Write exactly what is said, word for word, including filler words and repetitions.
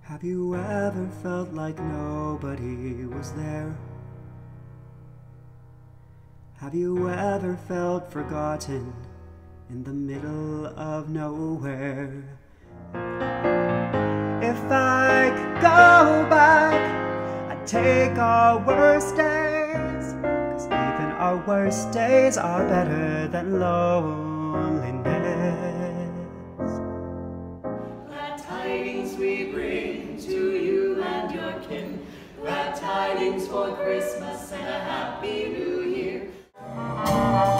Have you ever felt like nobody was there? Have you ever felt forgotten in the middle of nowhere? If I could go back, I'd take our worst days, 'cause even our worst days are better than loneliness. Glad tidings we bring to you and your kin, glad tidings for Christmas and a happy new year.